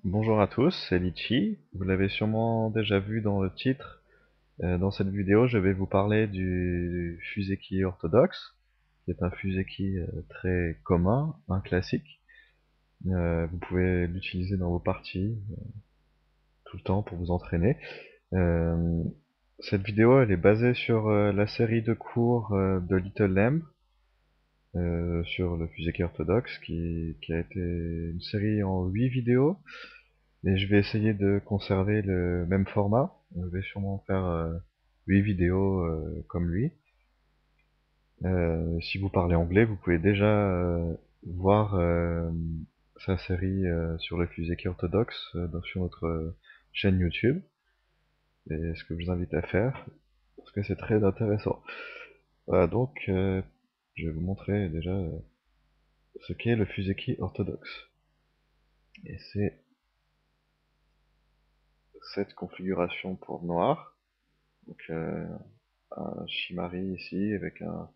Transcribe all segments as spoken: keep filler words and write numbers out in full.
Bonjour à tous, c'est Litchi. Vous l'avez sûrement déjà vu dans le titre. Euh, dans cette vidéo, je vais vous parler du Fuseki orthodoxe, qui est un Fuseki euh, très commun, un classique. Euh, vous pouvez l'utiliser dans vos parties euh, tout le temps pour vous entraîner. Euh, cette vidéo, elle est basée sur euh, la série de cours euh, de Little Lamb, euh, sur le Fuseki orthodoxe, qui, qui a été une série en huit vidéos. Et je vais essayer de conserver le même format. Je vais sûrement faire euh, huit vidéos euh, comme lui. Euh, si vous parlez anglais, vous pouvez déjà euh, voir euh, sa série euh, sur le Fuseki orthodoxe euh, dans- sur notre euh, chaîne YouTube. Et ce que je vous invite à faire, parce que c'est très intéressant. Voilà, donc euh, je vais vous montrer déjà euh, ce qu'est le Fuseki orthodoxe. Et c'est cette configuration pour noir. Donc euh, un Shimari ici avec un,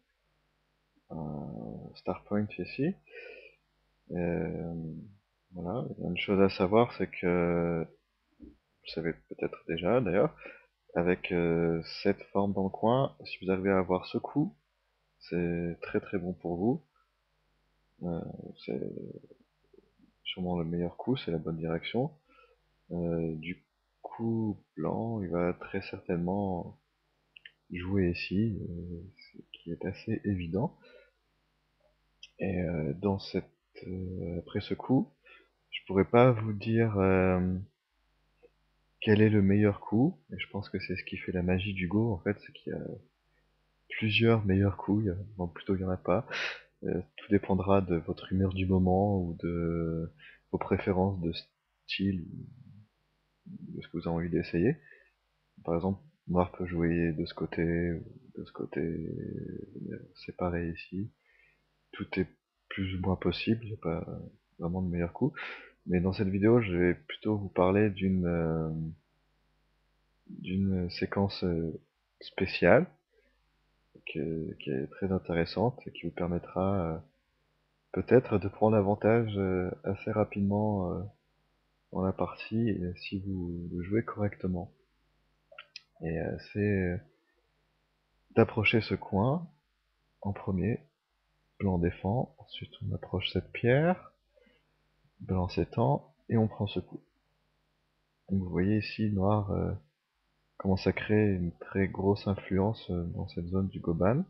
un Star Point ici. Euh, voilà. Une chose à savoir, c'est que vous savez peut-être déjà d'ailleurs, avec euh, cette forme dans le coin, si vous arrivez à avoir ce coup, c'est très très bon pour vous. Euh, c'est sûrement le meilleur coup, c'est la bonne direction. Euh, du coup blanc, il va très certainement jouer ici, euh, ce qui est assez évident. Et euh, dans cette euh, après ce coup, je pourrais pas vous dire euh, quel est le meilleur coup, et je pense que c'est ce qui fait la magie du Go, en fait, c'est qu'il y a plusieurs meilleurs coups, il y a- bon, plutôt il y en a pas. Euh, tout dépendra de votre humeur du moment, ou de vos préférences de style, de ce que vous avez envie d'essayer. Par exemple, noir peut jouer de ce côté, ou de ce côté, venir séparé ici. Tout est plus ou moins possible, il n'y a pas vraiment de meilleur coup. Mais dans cette vidéo, je vais plutôt vous parler d'une euh, d'une séquence euh, spéciale qui est, qui est très intéressante et qui vous permettra euh, peut-être de prendre avantage euh, assez rapidement euh, dans la partie et si vous le jouez correctement. Et euh, c'est euh, d'approcher ce coin en premier, blanc défend, ensuite on approche cette pierre, blanc s'étend et on prend ce coup. Donc vous voyez ici, noir euh, commence à créer une très grosse influence euh, dans cette zone du Goban.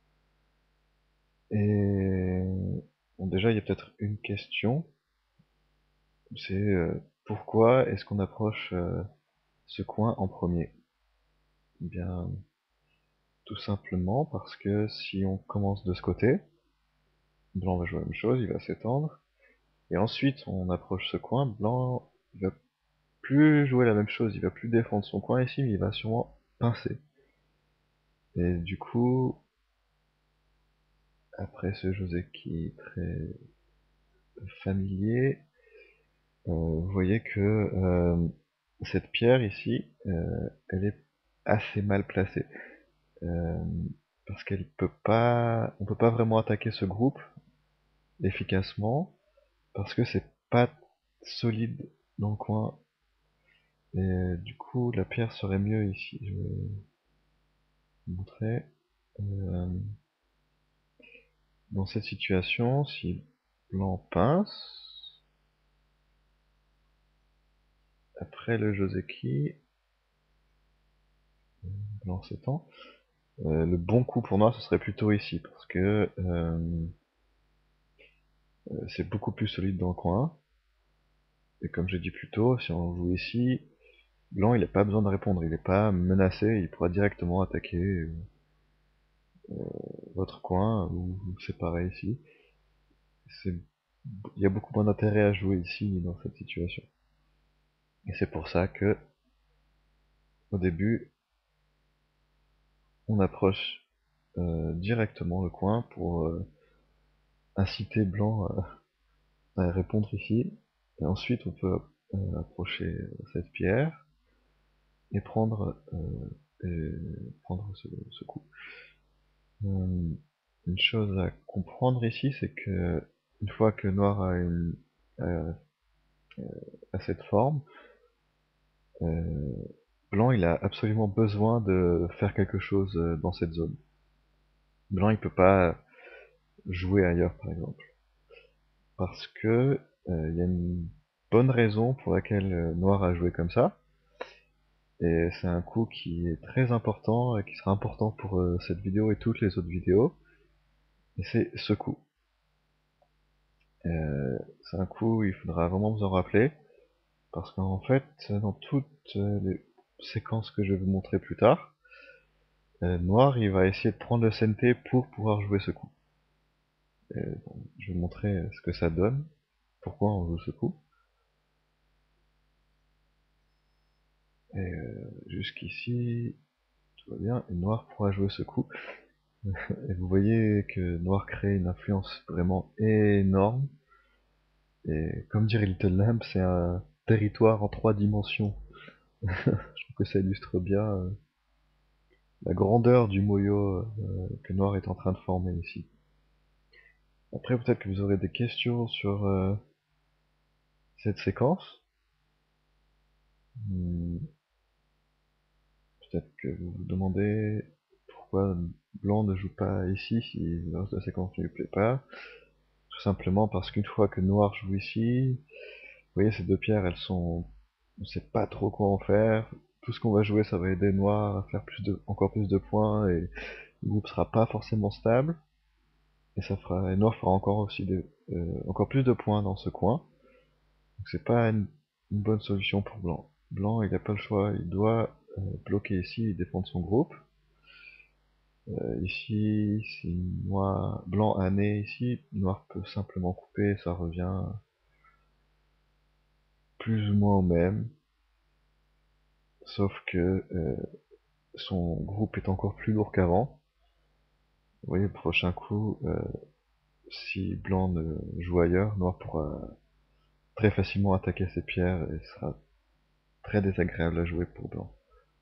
Et bon, déjà, il y a peut-être une question, c'est euh, pourquoi est-ce qu'on approche euh, ce coin en premier? Eh bien, tout simplement parce que si on commence de ce côté, blanc va jouer la même chose, il va s'étendre, et ensuite on approche ce coin, blanc il va plus jouer la même chose, il va plus défendre son coin ici, mais il va sûrement pincer. Et du coup, après ce Joseki très familier, euh, vous voyez que euh, cette pierre ici, euh, elle est assez mal placée. Euh, parce qu'elle peut pas, on peut pas vraiment attaquer ce groupe efficacement, parce que c'est pas solide dans le coin. Et euh, du coup, la pierre serait mieux ici. Je vais vous montrer. Euh, dans cette situation, si blanc pince, après le Joseki, blanc s'étend. Euh, le bon coup pour noir, ce serait plutôt ici, parce que euh, c'est beaucoup plus solide dans le coin. Et comme j'ai dit plus tôt, si on joue ici, blanc il n'a pas besoin de répondre, il n'est pas menacé, il pourra directement attaquer euh, votre coin, ou c'est pareil ici. C'est, il y a beaucoup moins d'intérêt à jouer ici dans cette situation. Et c'est pour ça que, au début, on approche euh, directement le coin pour euh, inciter blanc à, à répondre ici. Et ensuite, on peut euh, approcher cette pierre et prendre, euh, et prendre ce, ce coup. Euh, une chose à comprendre ici, c'est que une fois que noir a, une, a à cette forme, euh, blanc il a absolument besoin de faire quelque chose euh, dans cette zone. Blanc il peut pas jouer ailleurs par exemple. Parce que il y a une bonne raison pour laquelle euh, Noir a joué comme ça. Et c'est un coup qui est très important et qui sera important pour euh, cette vidéo et toutes les autres vidéos. Et c'est ce coup. Euh, c'est un coup, il faudra vraiment vous en rappeler. Parce qu'en fait, dans toutes euh, les séquences que je vais vous montrer plus tard, euh, Noir il va essayer de prendre le S N T pour pouvoir jouer ce coup. Et, bon, je vais vous montrer ce que ça donne, pourquoi on joue ce coup. Et euh, jusqu'ici, tout va bien, et Noir pourra jouer ce coup. Et vous voyez que Noir crée une influence vraiment énorme. Et comme dirait Little Lamp, c'est un territoire en trois dimensions. Je trouve que ça illustre bien euh, la grandeur du moyo euh, que Noir est en train de former ici. Après, peut-être que vous aurez des questions sur euh, cette séquence. Hmm, peut-être que vous vous demandez pourquoi Blanc ne joue pas ici si le reste de la séquence ne lui plaît pas. Tout simplement parce qu'une fois que Noir joue ici, vous voyez ces deux pierres, elles sont... on sait pas trop quoi en faire. Tout ce qu'on va jouer, ça va aider Noir à faire plus de... encore plus de points et le groupe sera pas forcément stable. Et ça fera... et Noir fera encore aussi des... euh, encore plus de points dans ce coin. Donc c'est pas une... une bonne solution pour Blanc. Blanc, il a pas le choix, il doit euh, bloquer ici et défendre son groupe. Euh, ici, si Noir... Blanc a né ici, Noir peut simplement couper, ça revient plus ou moins au même. Sauf que euh, son groupe est encore plus lourd qu'avant. Vous voyez, le prochain coup, euh, si Blanc ne joue ailleurs, Noir pourra très facilement attaquer ses pierres et ce sera très désagréable à jouer pour Blanc.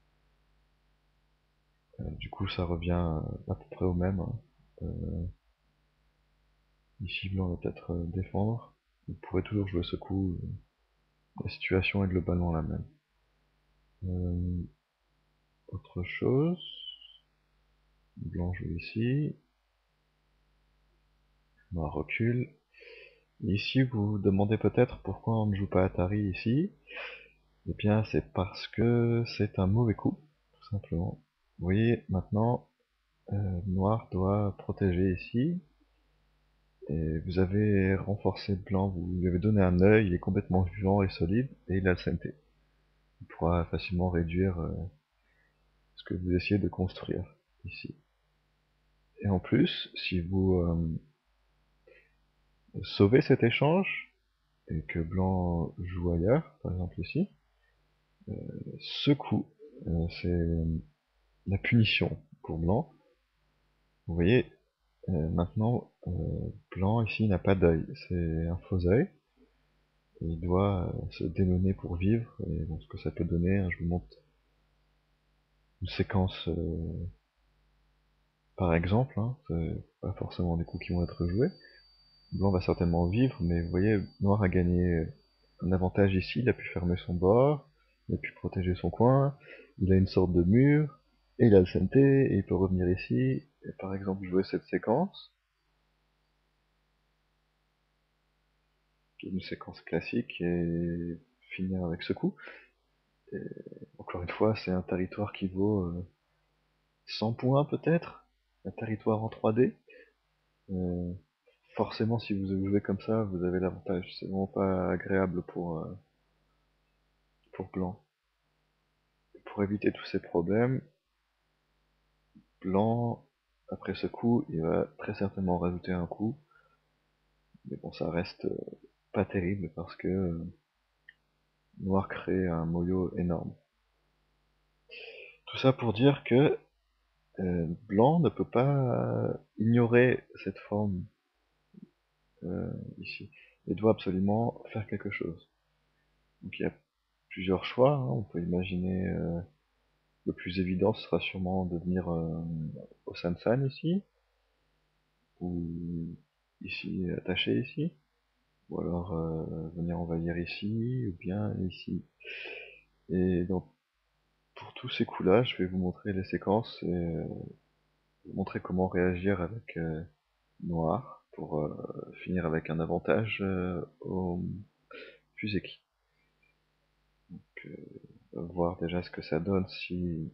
Euh, du coup, ça revient à peu près au même. Hein. Euh, ici, Blanc va peut-être euh, défendre. Vous pourrez toujours jouer ce coup. La situation est globalement la même. Euh, autre chose. Blanc joue ici. Noir recule. Ici, vous vous demandez peut-être pourquoi on ne joue pas Atari ici. Eh bien, c'est parce que c'est un mauvais coup, tout simplement. Vous voyez, maintenant, euh, Noir doit protéger ici. Et vous avez renforcé Blanc, vous lui avez donné un œil, il est complètement vivant et solide, et il a le S N T. Il pourra facilement réduire euh, ce que vous essayez de construire ici. Et en plus, si vous euh, sauvez cet échange, et que Blanc joue ailleurs, par exemple ici, euh, ce coup, euh, c'est la punition pour Blanc. Vous voyez, euh, maintenant, euh, Blanc ici n'a pas d'œil, c'est un faux œil. Il doit euh, se démener pour vivre, et bon, ce que ça peut donner, hein, je vous montre une séquence euh, par exemple, hein, c'est pas forcément des coups qui vont être joués. Blanc va certainement vivre, mais vous voyez, Noir a gagné un avantage ici, il a pu fermer son bord, il a pu protéger son coin, il a une sorte de mur, et il a le S N T, et il peut revenir ici, et par exemple jouer cette séquence, qui est une séquence classique, et finir avec ce coup. Et encore une fois, c'est un territoire qui vaut euh, cent points peut-être, un territoire en trois D. Euh, forcément, si vous jouez comme ça, vous avez l'avantage. C'est vraiment pas agréable pour, euh, pour Blanc. Pour éviter tous ces problèmes, Blanc, après ce coup, il va très certainement rajouter un coup. Mais bon, ça reste euh, pas terrible parce que euh, Noir crée un moyo énorme. Tout ça pour dire que euh, Blanc ne peut pas ignorer cette forme euh, ici. Il doit absolument faire quelque chose. Donc il y a plusieurs choix. Hein. On peut imaginer euh, le plus évident, ce sera sûrement de venir euh, au Sansan ici, ou ici, attaché ici. ou alors euh, venir envahir ici, ou bien ici. Et donc, pour tous ces coups-là, je vais vous montrer les séquences et euh, vous montrer comment réagir avec euh, noir pour euh, finir avec un avantage euh, au Fuseki. Donc, euh, on va voir déjà ce que ça donne si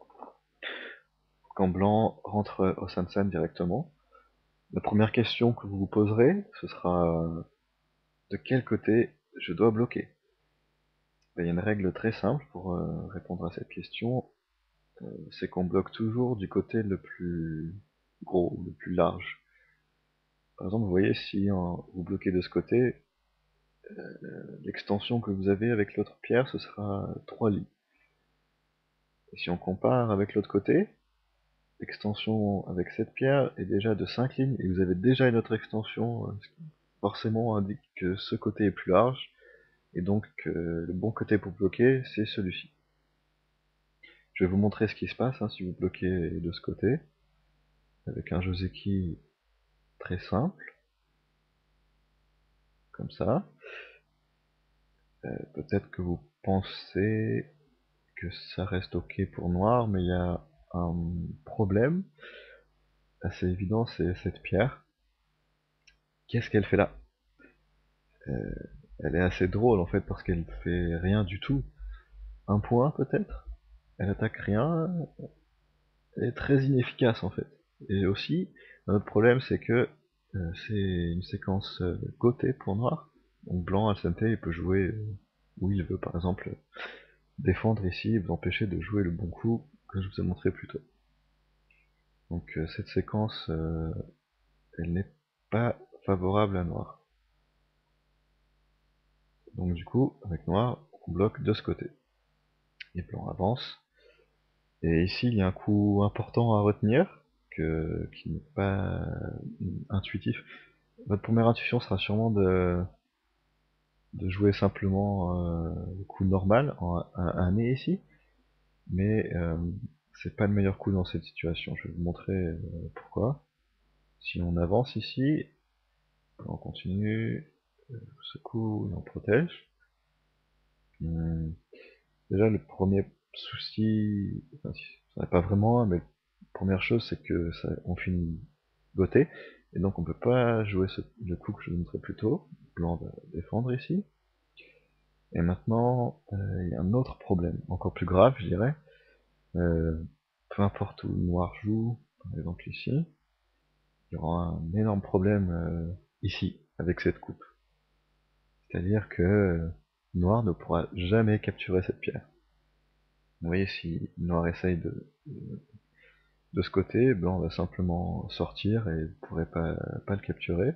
quand blanc rentre au Sansan directement. La première question que vous vous poserez, ce sera euh, de quel côté je dois bloquer. Il y a une règle très simple pour euh, répondre à cette question, euh, c'est qu'on bloque toujours du côté le plus gros, le plus large. Par exemple, vous voyez, si hein, vous bloquez de ce côté, l'extension que vous avez avec l'autre pierre, ce sera trois lits. Et si on compare avec l'autre côté, l'extension avec cette pierre est déjà de cinq lignes, et vous avez déjà une autre extension, ce qui forcément indique que ce côté est plus large, et donc euh, le bon côté pour bloquer, c'est celui-ci. Je vais vous montrer ce qui se passe hein, si vous bloquez de ce côté, avec un Joseki très simple, comme ça. Euh, Peut-être que vous pensez que ça reste ok pour noir, mais il y a un problème assez évident, c'est cette pierre. Qu'est-ce qu'elle fait là? euh, Elle est assez drôle en fait, parce qu'elle fait rien du tout. Un point peut-être? Elle attaque rien, elle est très inefficace en fait. Et aussi, un autre problème, c'est que euh, c'est une séquence euh, gotée pour noir. Donc blanc, Alcente, il peut jouer euh, où il veut, par exemple défendre ici et vous empêcher de jouer le bon coup que je vous ai montré plus tôt. Donc euh, cette séquence, euh, elle n'est pas favorable à noir. Donc du coup, avec noir, on bloque de ce côté. Et blanc avance. Et ici, il y a un coup important à retenir, que, qui n'est pas intuitif. Votre première intuition sera sûrement de, de jouer simplement euh, le coup normal, en un, un nez ici, mais euh, c'est pas le meilleur coup dans cette situation. Je vais vous montrer euh, pourquoi. Si on avance ici, on continue, ce coup, on protège. Hum, Déjà, le premier souci, enfin, ça n'est pas vraiment, mais la première chose, c'est que ça, on finit goté, et donc on peut pas jouer ce, le coup que je vous montrais plus tôt. Blanc va défendre ici. Et maintenant, euh, il y a un autre problème, encore plus grave, je dirais. Euh, peu importe où le noir joue, par exemple ici, il y aura un énorme problème euh, ici, avec cette coupe. C'est-à-dire que euh, noir ne pourra jamais capturer cette pierre. Vous voyez, si noir essaye de, de, de ce côté, blanc va simplement sortir et ne pourrait pas, pas le capturer.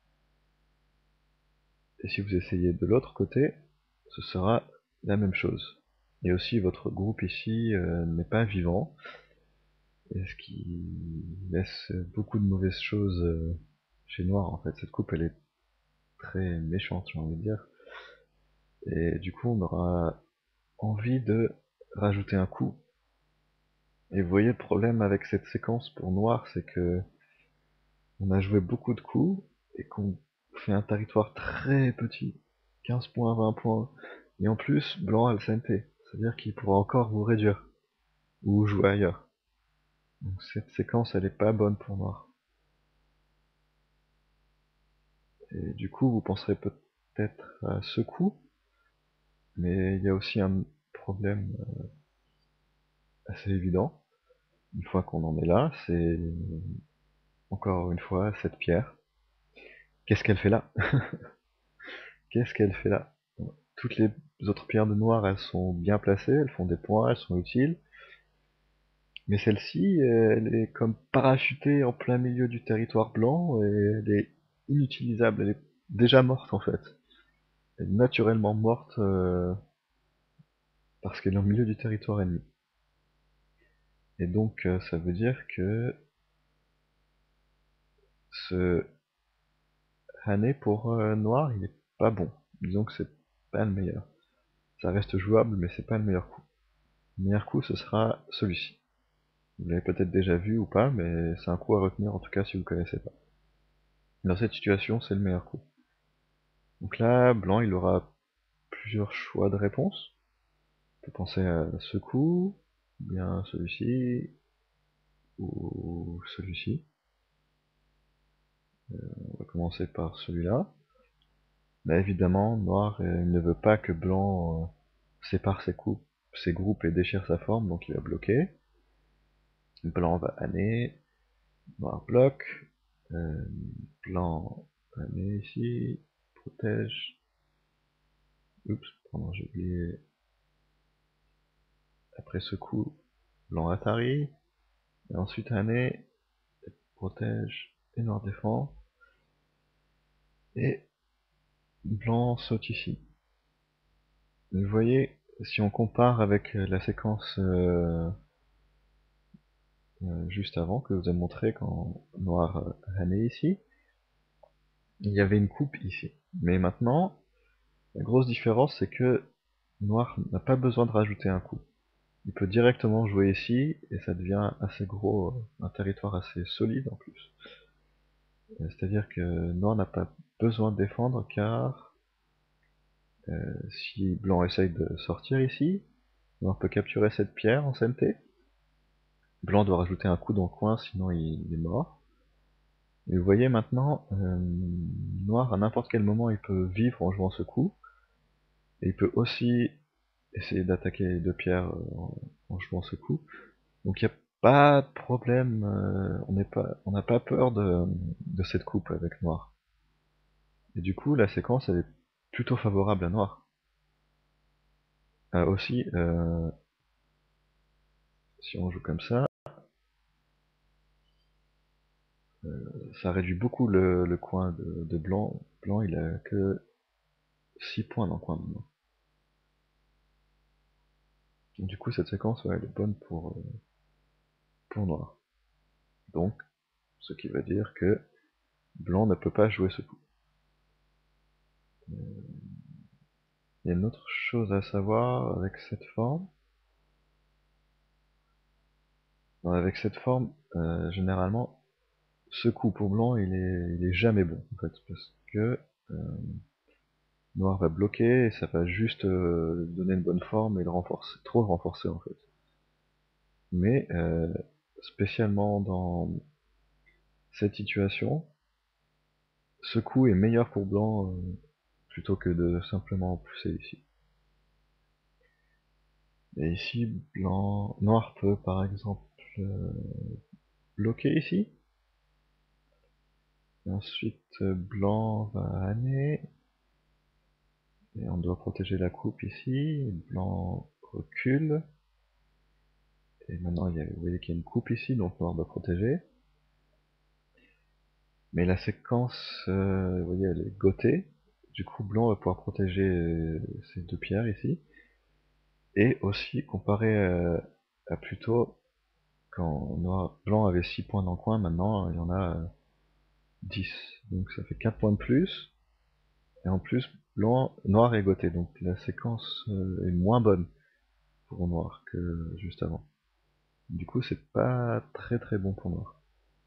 Et si vous essayez de l'autre côté, ce sera la même chose. Et aussi, votre groupe ici euh, n'est pas vivant, et ce qui laisse beaucoup de mauvaises choses euh, chez Noir. En fait, cette coupe, elle est très méchante, j'ai envie de dire. Et du coup, on aura envie de rajouter un coup. Et vous voyez, le problème avec cette séquence pour Noir, c'est que on a joué beaucoup de coups, et qu'on fait un territoire très petit, quinze points, vingt points, et en plus, blanc a le C N T, c'est-à-dire qu'il pourra encore vous réduire, ou jouer ailleurs. Donc cette séquence, elle est pas bonne pour Noir. Et du coup, vous penserez peut-être à ce coup, mais il y a aussi un problème assez évident, une fois qu'on en est là, c'est encore une fois cette pierre. Qu'est-ce qu'elle fait là? Qu'est-ce qu'elle fait là? Toutes les autres pierres de noir, elles sont bien placées, elles font des points, elles sont utiles. Mais celle-ci, elle est comme parachutée en plein milieu du territoire blanc, et elle est inutilisable, elle est déjà morte en fait. Elle est naturellement morte euh, parce qu'elle est au milieu du territoire ennemi. Et donc euh, ça veut dire que ce Hané pour euh, noir, il est pas bon. Disons que c'est pas le meilleur. Ça reste jouable, mais c'est pas le meilleur coup. Le meilleur coup, ce sera celui-ci. Vous l'avez peut-être déjà vu ou pas, mais c'est un coup à retenir en tout cas si vous ne connaissez pas. Dans cette situation, c'est le meilleur coup. Donc là, blanc, il aura plusieurs choix de réponse. On peut penser à ce coup, ou bien celui-ci, ou celui-ci. Euh, on va commencer par celui-là. Là, évidemment, noir, euh, il ne veut pas que blanc euh, sépare ses, coups, ses groupes et déchire sa forme, donc il va bloquer. Blanc va aller, noir bloque, euh, blanc va aller ici, protège. Oups, pardon, j'ai oublié. Après ce coup, blanc atterrit, et ensuite Hané protège et noir défend. Et blanc saute ici. Vous voyez, si on compare avec la séquence euh, euh, juste avant que je vous ai montré quand noir euh, Hané ici, il y avait une coupe ici. Mais maintenant, la grosse différence c'est que noir n'a pas besoin de rajouter un coup. Il peut directement jouer ici et ça devient assez gros, euh, un territoire assez solide en plus. C'est-à-dire que noir n'a pas besoin de défendre car euh, si blanc essaye de sortir ici, noir peut capturer cette pierre en S M T. Blanc doit rajouter un coup dans le coin sinon il est mort. Et vous voyez maintenant, euh, noir à n'importe quel moment il peut vivre en jouant ce coup. Et il peut aussi essayer d'attaquer les deux pierres en, en jouant ce coup. Donc il n'y a pas de problème, euh, on n'est pas, on n'a pas peur de, de cette coupe avec noir. Et du coup la séquence elle est plutôt favorable à noir. Euh, aussi, euh, si on joue comme ça, euh, ça réduit beaucoup le, le coin de, de blanc. Blanc il a que six points dans le coin maintenant. Du coup cette séquence ouais, elle est bonne pour, euh, pour noir. Donc, ce qui veut dire que blanc ne peut pas jouer ce coup. Il y a une autre chose à savoir avec cette forme. Non, avec cette forme, euh, généralement, ce coup pour blanc, il est, il est jamais bon, en fait, parce que euh, noir va bloquer et ça va juste euh, donner une bonne forme et le renforcer, trop le renforcer en fait. Mais euh, spécialement dans cette situation, ce coup est meilleur pour blanc euh, plutôt que de simplement pousser ici. Et ici, blanc, noir peut par exemple euh, bloquer ici. Et ensuite, euh, blanc va aller. Et on doit protéger la coupe ici. Blanc recule. Et maintenant, il y a, vous voyez qu'il y a une coupe ici, donc noir doit protéger. Mais la séquence, euh, vous voyez, elle est gotée. Du coup, blanc va pouvoir protéger euh, ces deux pierres ici. Et aussi, comparé à, à plus tôt, quand noir, blanc avait six points dans le coin, maintenant il y en a euh, dix. Donc ça fait quatre points de plus. Et en plus, blanc, noir est goté. Donc la séquence euh, est moins bonne pour noir que juste avant. Du coup, c'est pas très très bon pour noir.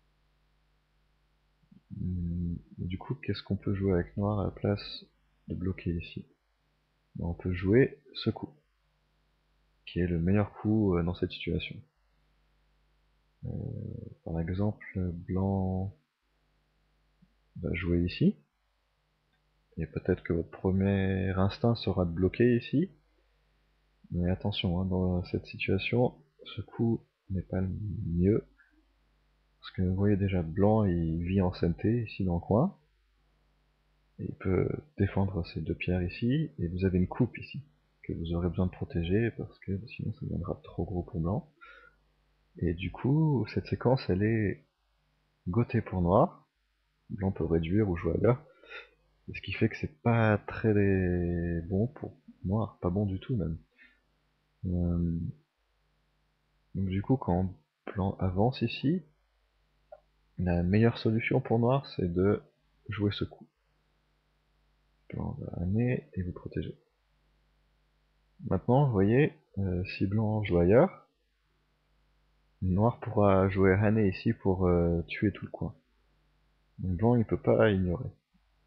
Hum, Du coup, qu'est-ce qu'on peut jouer avec noir à la place de bloquer ici? Ben, on peut jouer ce coup, qui est le meilleur coup euh, dans cette situation. Euh, par exemple, blanc va jouer ici, et peut-être que votre premier instinct sera de bloquer ici, mais attention, hein, dans cette situation, ce coup n'est pas le mieux, parce que vous voyez déjà, blanc il vit en S M T ici dans le coin, et il peut défendre ces deux pierres ici, et vous avez une coupe ici, que vous aurez besoin de protéger, parce que sinon ça deviendra trop gros pour blanc. Et du coup, cette séquence elle est gotée pour noir, blanc peut réduire ou jouer ailleurs, ce qui fait que c'est pas très bon pour noir, pas bon du tout même. Euh, donc du coup, quand blanc avance ici, la meilleure solution pour noir, c'est de jouer ce coup. Blanc va amener et vous protéger. Maintenant, vous voyez, euh, si blanc joue ailleurs, noir pourra jouer Hané ici pour euh, tuer tout le coin. Donc blanc il peut pas ignorer.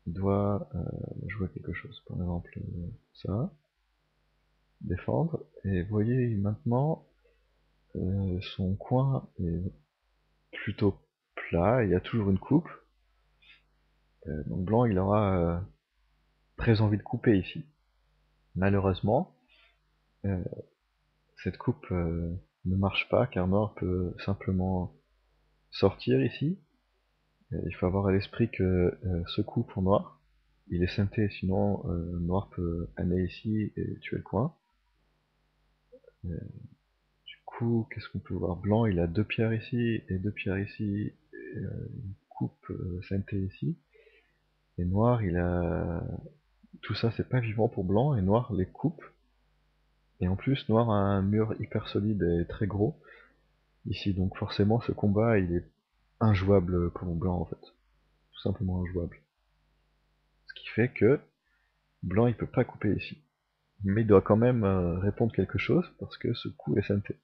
doit euh, jouer quelque chose. Par exemple, euh, ça, défendre. Et vous voyez maintenant, euh, son coin est plutôt plat, il y a toujours une coupe. Euh, donc blanc, il aura euh, très envie de couper ici. Malheureusement, euh, cette coupe euh, ne marche pas, car noir peut simplement sortir ici. Et il faut avoir à l'esprit que euh, ce coup pour noir, il est scinté, sinon euh, noir peut aller ici et tuer le coin. Euh, du coup, qu'est-ce qu'on peut voir? Blanc, il a deux pierres ici et deux pierres ici, et euh, une coupe euh, scinté ici. Et noir, il a... Tout ça, c'est pas vivant pour blanc, et noir les coupe. Et en plus, noir a un mur hyper solide et très gros ici, donc forcément, ce combat, il est injouable pour blanc, en fait. Tout simplement injouable. Ce qui fait que blanc, il peut pas couper ici. Mais il doit quand même euh, répondre quelque chose, parce que ce coup est scinté.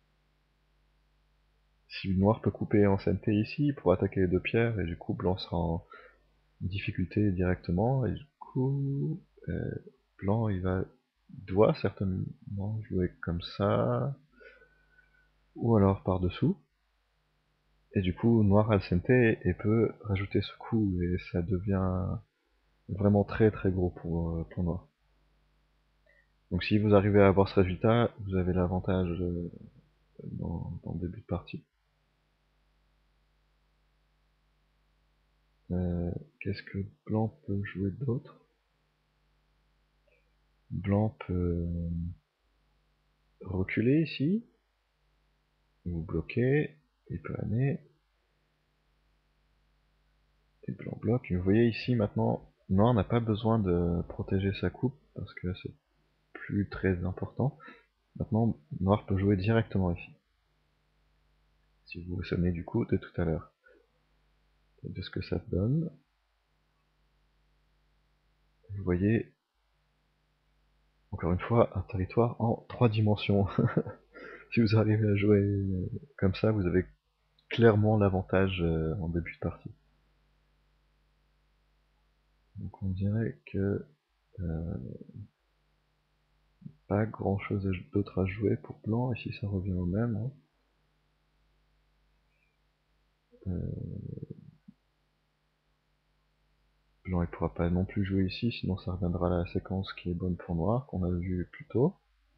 Si noir peut couper en scinté ici, pour attaquer les deux pierres, et du coup, blanc sera en difficulté directement, et du coup, euh, blanc, il va doit certainement jouer comme ça, ou alors par-dessous, et du coup, noir a le scinté et peut rajouter ce coup, et ça devient vraiment très très gros pour, euh, pour noir. Donc si vous arrivez à avoir ce résultat, vous avez l'avantage euh, dans, dans le début de partie. Euh, Qu'est-ce que blanc peut jouer d'autre? Blanc peut reculer ici, ou bloquer, il peut aller, et blanc bloque. Et vous voyez ici maintenant, noir n'a pas besoin de protéger sa coupe, parce que c'est plus très important. Maintenant, noir peut jouer directement ici. Si vous vous souvenez du coup de tout à l'heure, de ce que ça donne. Vous voyez, encore une fois, un territoire en trois dimensions. Si vous arrivez à jouer comme ça, vous avez clairement l'avantage euh, en début de partie. Donc on dirait que euh, pas grand chose d'autre à jouer pour blanc, ici ça revient au même. Hein. Euh, blanc il pourra pas non plus jouer ici, sinon ça reviendra à la séquence qui est bonne pour noir, qu'on a vu plus tôt.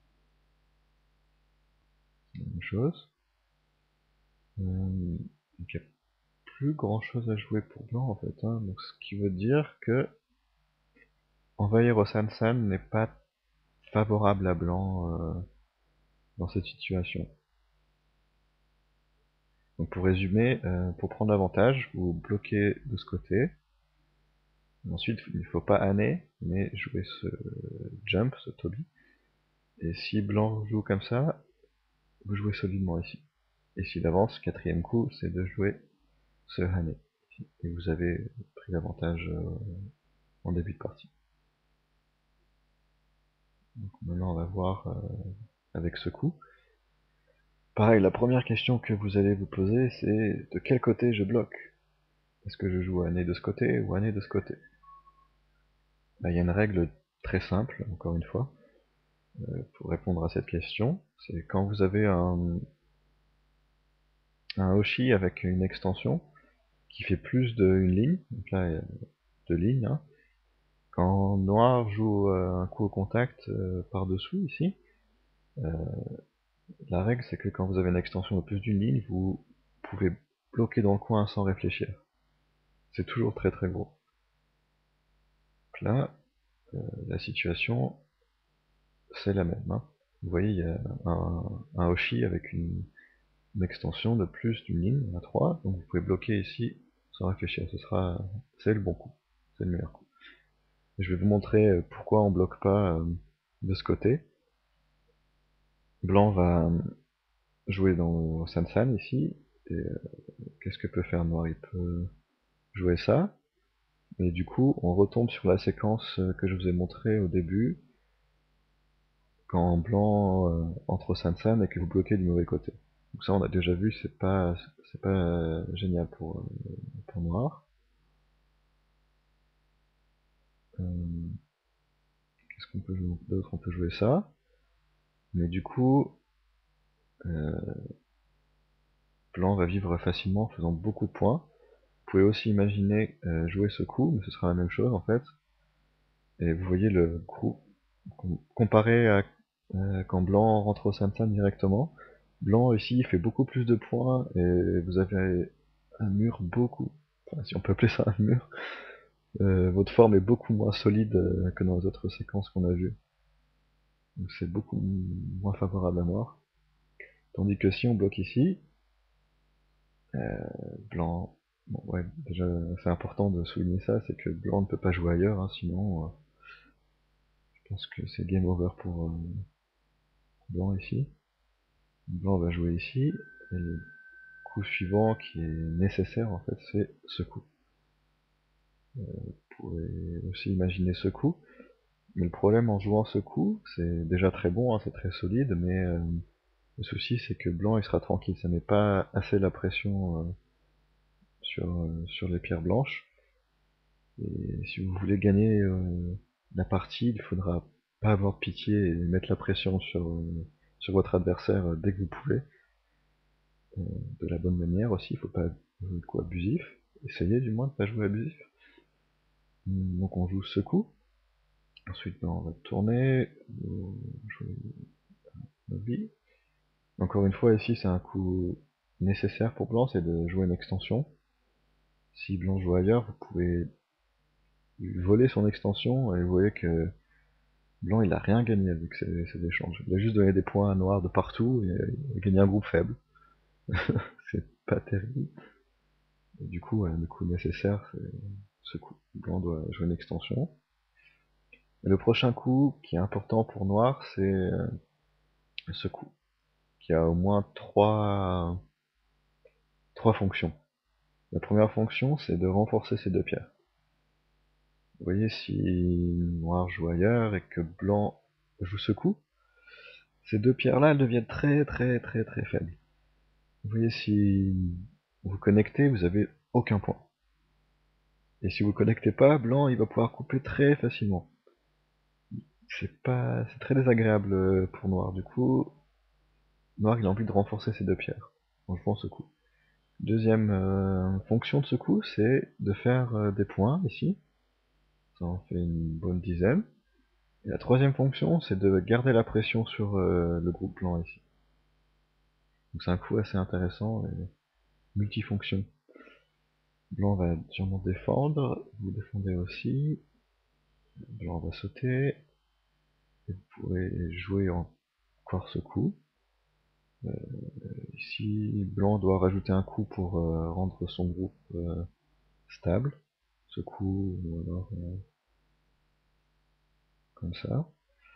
Même chose. Euh, donc il n'y a plus grand chose à jouer pour blanc en fait, hein. Donc ce qui veut dire que envahir au San-San n'est pas favorable à blanc euh, dans cette situation. Donc pour résumer, euh, pour prendre l'avantage, vous bloquez de ce côté. Ensuite, il ne faut pas Anne, mais jouer ce jump, ce Toby. Et si blanc joue comme ça, vous jouez solidement ici. Et s'il avance, quatrième coup, c'est de jouer ce Hane. Et vous avez pris l'avantage euh, en début de partie. Donc maintenant, on va voir euh, avec ce coup. Pareil, la première question que vous allez vous poser, c'est de quel côté je bloque? Est-ce que je joue Hane de ce côté ou Hane de ce côté? Bah, il y a une règle très simple, encore une fois, euh, pour répondre à cette question. C'est quand vous avez un, un Hoshi avec une extension qui fait plus d'une ligne, donc là il y a deux lignes, hein. Quand noir joue euh, un coup au contact euh, par-dessous ici, euh, la règle c'est que quand vous avez une extension de plus d'une ligne, vous pouvez bloquer dans le coin sans réfléchir. C'est toujours très très gros. Donc là, euh, la situation c'est la même. Hein. Vous voyez, il y a un, un Hoshi avec une, une extension de plus d'une ligne, à trois, donc vous pouvez bloquer ici sans réfléchir. Ce sera, c'est le bon coup, c'est le meilleur coup. Je vais vous montrer pourquoi on bloque pas de ce côté. Blanc va jouer dans San-San ici, et qu'est-ce que peut faire noir? Il peut jouer ça, et du coup on retombe sur la séquence que je vous ai montré au début, quand blanc euh, entre au San-San et que vous bloquez du mauvais côté. Donc ça on a déjà vu, c'est pas c'est pas génial pour, pour noir. Euh, Qu'est-ce qu'on peut jouer d'autre? On peut jouer ça. Mais du coup, euh, blanc va vivre facilement en faisant beaucoup de points. Vous pouvez aussi imaginer euh, jouer ce coup, mais ce sera la même chose en fait. Et vous voyez le coup, comparé à euh, quand blanc rentre au Sam-Sam directement, blanc ici il fait beaucoup plus de points et vous avez un mur beaucoup, enfin, si on peut appeler ça un mur, euh, votre forme est beaucoup moins solide euh, que dans les autres séquences qu'on a vues. Donc c'est beaucoup moins favorable à noir. Tandis que si on bloque ici, euh, blanc, bon, ouais, déjà c'est important de souligner ça, c'est que blanc ne peut pas jouer ailleurs, hein, sinon euh, je pense que c'est game over pour euh, blanc ici. Blanc va jouer ici, et le coup suivant qui est nécessaire en fait c'est ce coup. Euh, vous pouvez aussi imaginer ce coup, mais le problème en jouant ce coup, c'est déjà très bon, hein, c'est très solide, mais euh, le souci c'est que blanc il sera tranquille, ça met pas assez la pression euh, sur, euh, sur les pierres blanches. Et si vous voulez gagner euh, la partie, il faudra pas avoir de pitié et mettre la pression sur, euh, sur votre adversaire euh, dès que vous pouvez. Euh, de la bonne manière aussi, il faut pas jouer de coup abusif. Essayez du moins de pas jouer abusif. Donc on joue ce coup. Ensuite ben, on va tourner. Jouer mobile. Encore une fois ici c'est un coup nécessaire pour blanc, c'est de jouer une extension. Si blanc joue ailleurs, vous pouvez lui voler son extension et vous voyez que blanc il a rien gagné avec ces, ces échanges. Il a juste donné des points à noir de partout et il a gagné un groupe faible. C'est pas terrible. Et du coup, ouais, le coup nécessaire, c'est ce coup. Blanc doit jouer une extension. Et le prochain coup qui est important pour noir, c'est euh, ce coup, qui a au moins trois, trois fonctions. La première fonction, c'est de renforcer ces deux pierres. Vous voyez, si noir joue ailleurs et que blanc joue ce coup, ces deux pierres-là, elles deviennent très très très très faibles. Vous voyez, si vous connectez, vous avez aucun point. Et si vous connectez pas, blanc, il va pouvoir couper très facilement. C'est pas, c'est très désagréable pour noir. Du coup, noir, il a envie de renforcer ses deux pierres en jouant ce coup. Deuxième euh, fonction de ce coup, c'est de faire euh, des points ici. Ça en fait une bonne dizaine. Et la troisième fonction, c'est de garder la pression sur euh, le groupe blanc ici. Donc c'est un coup assez intéressant et multifonction. Blanc va sûrement défendre, vous défendez aussi. Blanc va sauter. Et vous pourrez jouer encore ce coup. Euh, ici, blanc doit rajouter un coup pour euh, rendre son groupe euh, stable. Ce coup, ou alors euh, comme ça.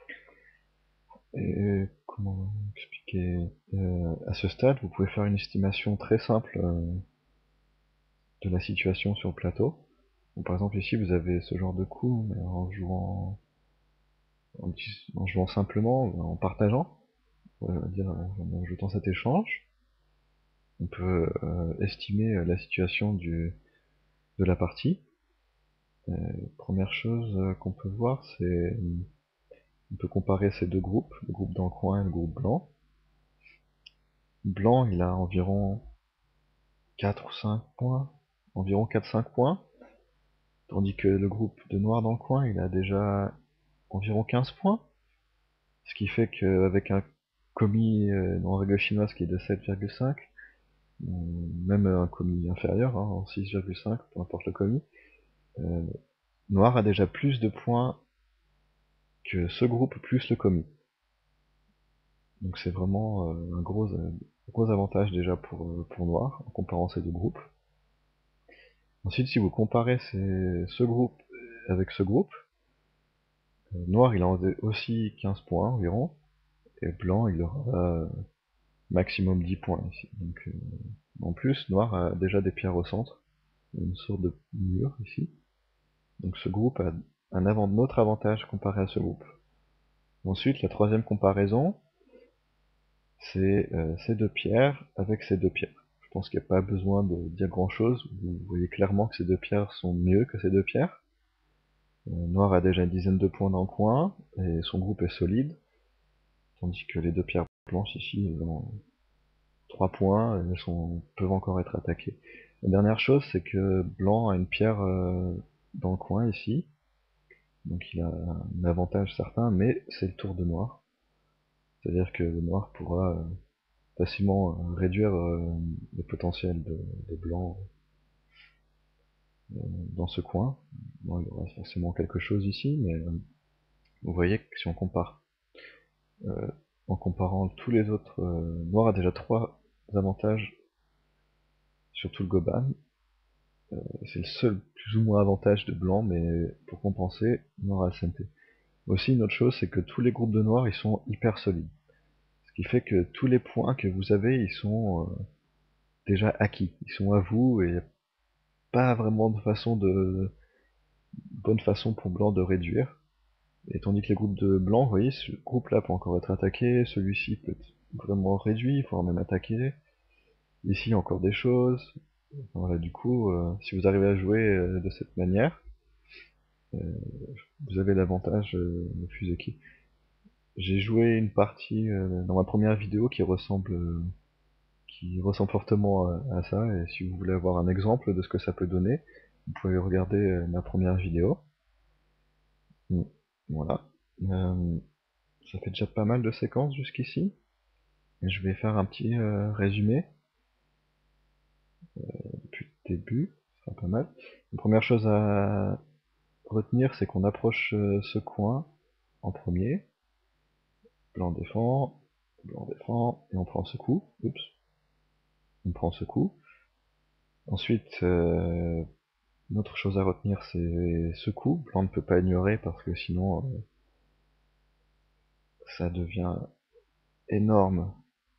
Et comment expliquer euh, à ce stade, vous pouvez faire une estimation très simple euh, de la situation sur le plateau. Donc, par exemple ici vous avez ce genre de coup, mais en jouant en, en jouant simplement, en partageant, on va dire en ajoutant cet échange, on peut euh, estimer la situation du, de la partie. Euh, première chose euh, qu'on peut voir, c'est on peut comparer ces deux groupes, le groupe dans le coin et le groupe blanc. Blanc, il a environ quatre ou cinq points, environ quatre cinq points, tandis que le groupe de noir dans le coin, il a déjà environ quinze points, ce qui fait qu'avec un commis euh, dans la règle chinoise qui est de sept virgule cinq, même un commis inférieur, hein, en six virgule cinq, peu importe le commis, euh, noir a déjà plus de points que ce groupe plus le commis. Donc c'est vraiment euh, un gros, euh, gros avantage déjà pour, euh, pour noir, en comparant ces deux groupes. Ensuite, si vous comparez ces, ce groupe avec ce groupe, euh, noir il a aussi quinze points environ, et blanc il aura euh, maximum dix points ici. Donc, euh, en plus, noir a déjà des pierres au centre, une sorte de mur ici. Donc ce groupe a un avant, autre avantage comparé à ce groupe. Ensuite, la troisième comparaison, c'est euh, ces deux pierres avec ces deux pierres. Je pense qu'il n'y a pas besoin de dire grand chose, vous voyez clairement que ces deux pierres sont mieux que ces deux pierres. Euh, Noir a déjà une dizaine de points dans le coin, et son groupe est solide, tandis que les deux pierres blanches ici, elles ont trois points, et elles sont, peuvent encore être attaquées. La dernière chose, c'est que blanc a une pierre euh, dans le coin ici, donc il a un avantage certain, mais c'est le tour de noir. C'est-à-dire que le noir pourra euh, facilement euh, réduire euh, le potentiel de, de blanc euh, dans ce coin. Bon, il y aura forcément quelque chose ici, mais euh, vous voyez que si on compare, euh, en comparant tous les autres, euh, noir a déjà trois avantages sur tout le Goban. Euh, c'est le seul plus ou moins avantage de blanc, mais pour compenser, noir a le C M T. Aussi, une autre chose, c'est que tous les groupes de noirs, ils sont hyper solides. Ce qui fait que tous les points que vous avez, ils sont euh, déjà acquis. Ils sont à vous, et pas vraiment de façon de bonne façon pour blanc de réduire. Et tandis que les groupes de blanc, vous voyez, ce groupe-là peut encore être attaqué, celui-ci peut être vraiment réduit, voire même attaqué. Ici, encore des choses. Voilà, du coup, euh, si vous arrivez à jouer euh, de cette manière, euh, vous avez l'avantage euh, de Fuseki. J'ai joué une partie euh, dans ma première vidéo qui ressemble euh, qui ressemble fortement à, à ça, et si vous voulez avoir un exemple de ce que ça peut donner, vous pouvez regarder euh, ma première vidéo. Mm. Voilà. Euh, ça fait déjà pas mal de séquences jusqu'ici. Et je vais faire un petit euh, résumé depuis le début, ce sera pas mal. La première chose à retenir, c'est qu'on approche euh, ce coin en premier. Blanc défend, blanc défend, et on prend ce coup. Oups. On prend ce coup. Ensuite, euh, une autre chose à retenir, c'est ce coup. Blanc ne peut pas ignorer parce que sinon, euh, ça devient énorme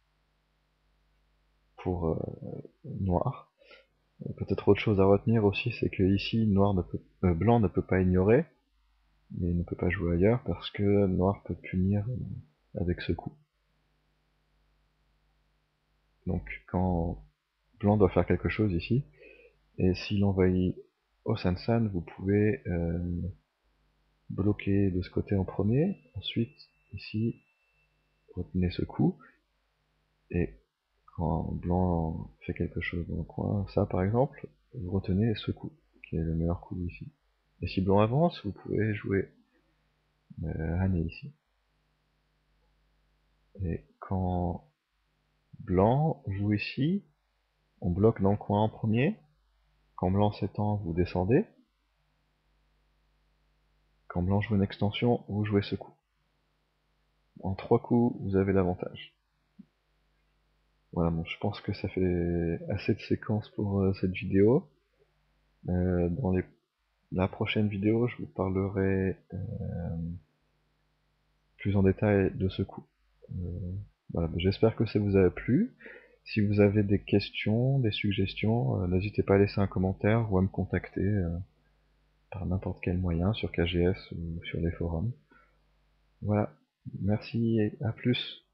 pour euh, noir. Peut-être autre chose à retenir aussi, c'est que ici, noir ne peut, euh, blanc ne peut pas ignorer, mais il ne peut pas jouer ailleurs parce que noir peut punir euh, avec ce coup. Donc quand blanc doit faire quelque chose ici, et s'il envahit Osansan, vous pouvez euh, bloquer de ce côté en premier, ensuite ici, retenez ce coup, et quand blanc fait quelque chose dans le coin, ça par exemple, vous retenez ce coup, qui est le meilleur coup ici. Et si blanc avance, vous pouvez jouer euh, Hané ici. Et quand blanc joue ici, on bloque dans le coin en premier. Quand blanc s'étend, vous descendez. Quand blanc joue une extension, vous jouez ce coup. En trois coups, vous avez l'avantage. Voilà, bon, je pense que ça fait assez de séquences pour euh, cette vidéo. Euh, dans les... la prochaine vidéo, je vous parlerai euh, plus en détail de ce coup. Euh, voilà, j'espère que ça vous a plu. Si vous avez des questions, des suggestions, euh, n'hésitez pas à laisser un commentaire ou à me contacter euh, par n'importe quel moyen, sur K G S ou sur les forums. Voilà, merci et à plus.